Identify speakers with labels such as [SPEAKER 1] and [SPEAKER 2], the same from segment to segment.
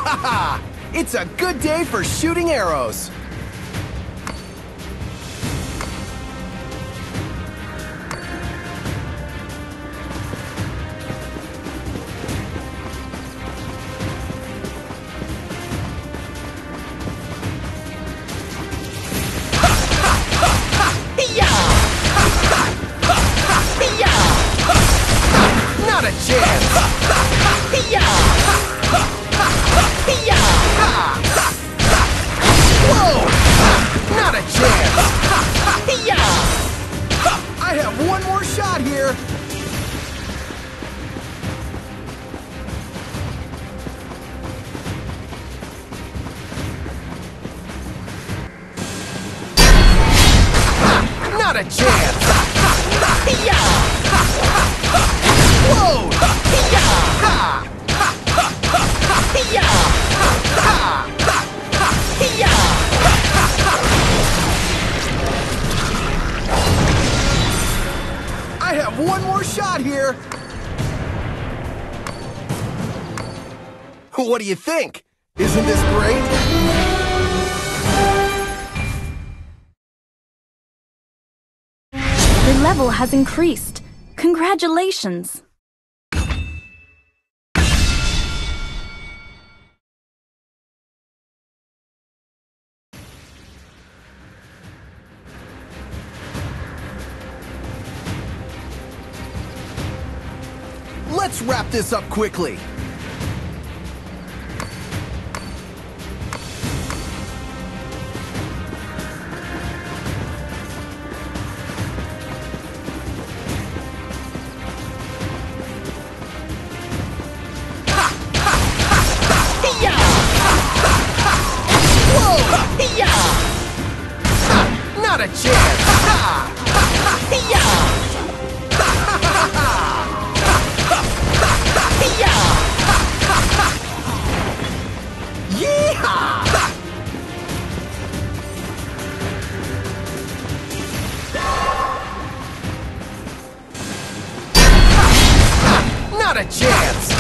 [SPEAKER 1] It's a good day for shooting arrows. Not a chance! Whoa! Not a chance! I have one more shot here! Not a chance! Whoa! I have one more shot here! What do you think? Isn't this great?
[SPEAKER 2] Your level has increased. Congratulations!
[SPEAKER 1] Let's wrap this up quickly. Not a chance! Yeehaw! Not a chance!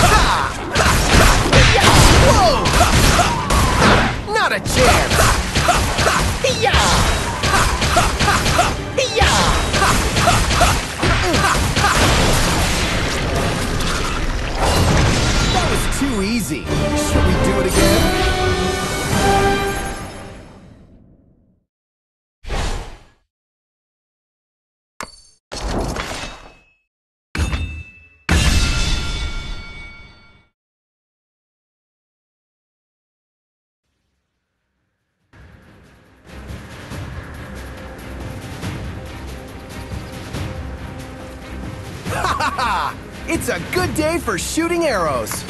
[SPEAKER 1] Whoa! Not a chance! That was too easy. Should we do it again? It's a good day for shooting arrows.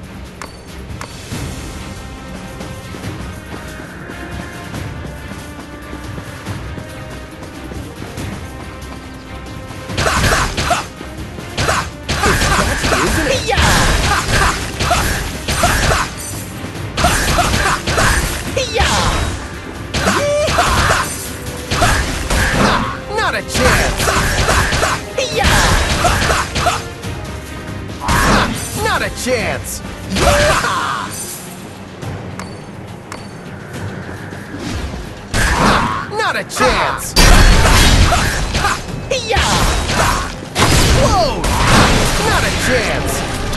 [SPEAKER 1] Not a chance! Not a chance! Yeah! Not a chance! Whoa! Not a chance!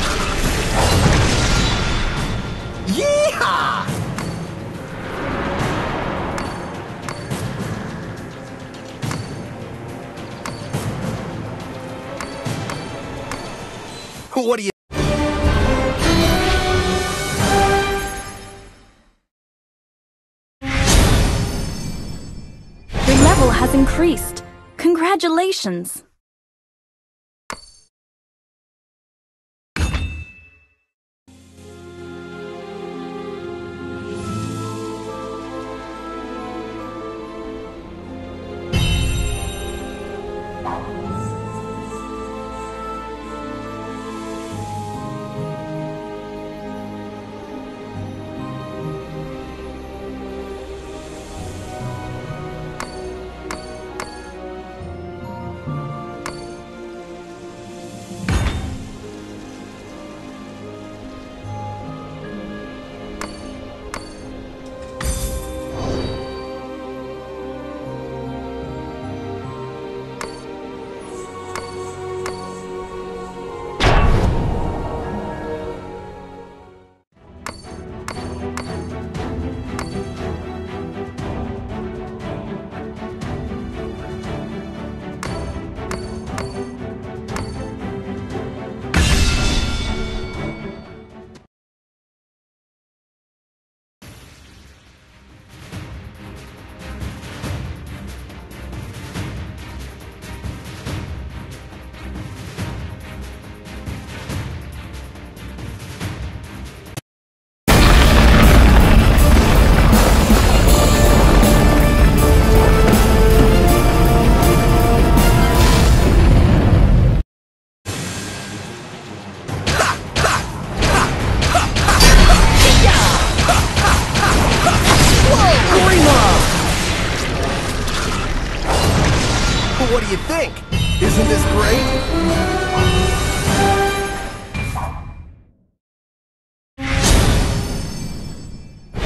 [SPEAKER 1] Yeehaw! What do you...
[SPEAKER 2] Your level has increased. Congratulations!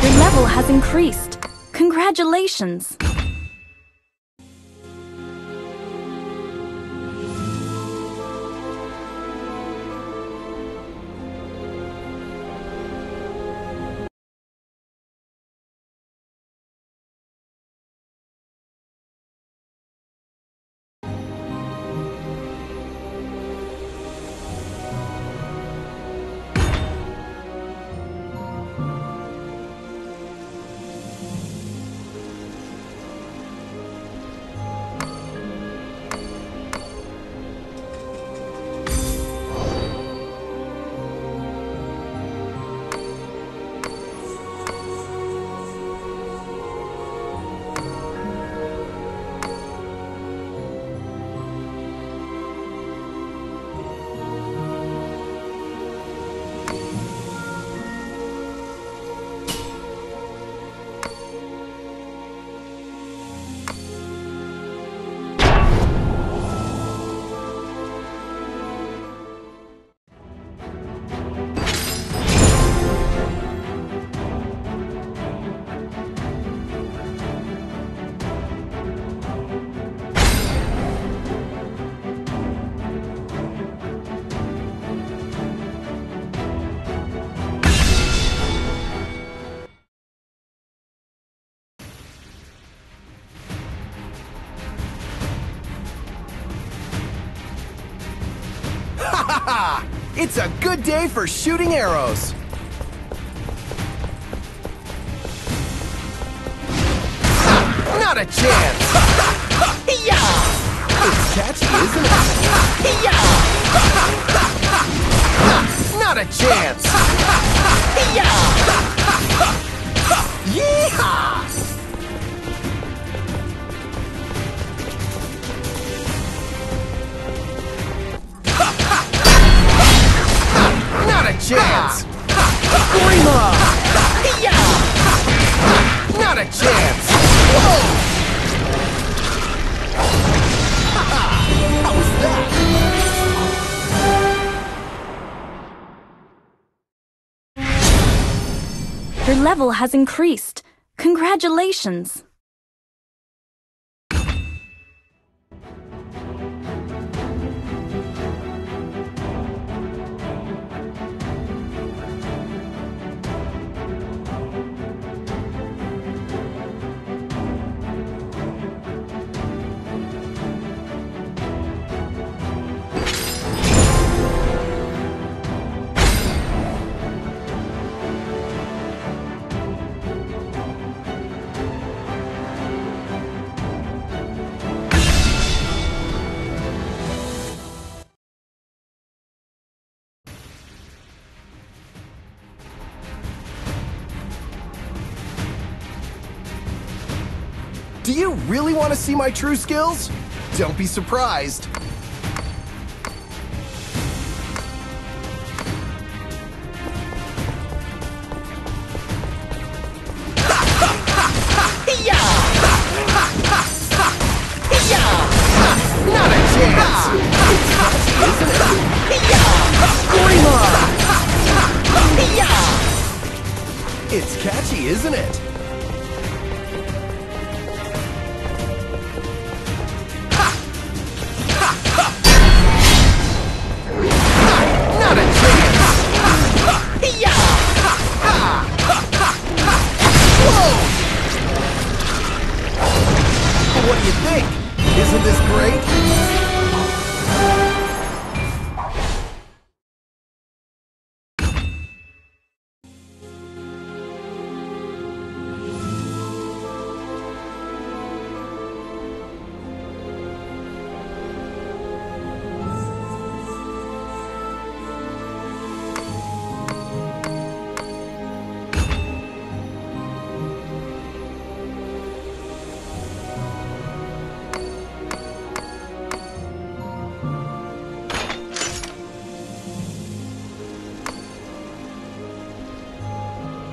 [SPEAKER 2] Your level has increased. Congratulations!
[SPEAKER 1] Ha! It's a good day for shooting arrows! Not a chance! It's catchy, isn't it? Not a chance! Yeehaw! Not a chance! Grima! Not a chance! Whoa! How was that?
[SPEAKER 2] Your level has increased. Congratulations!
[SPEAKER 1] Do you really want to see my true skills? Don't be surprised. Not a chance! It's catchy, isn't it? Grima! It's catchy, isn't it? Not a chance! Whoa! What do you think? Isn't this great?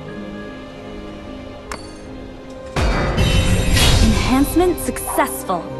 [SPEAKER 2] Enhancement successful.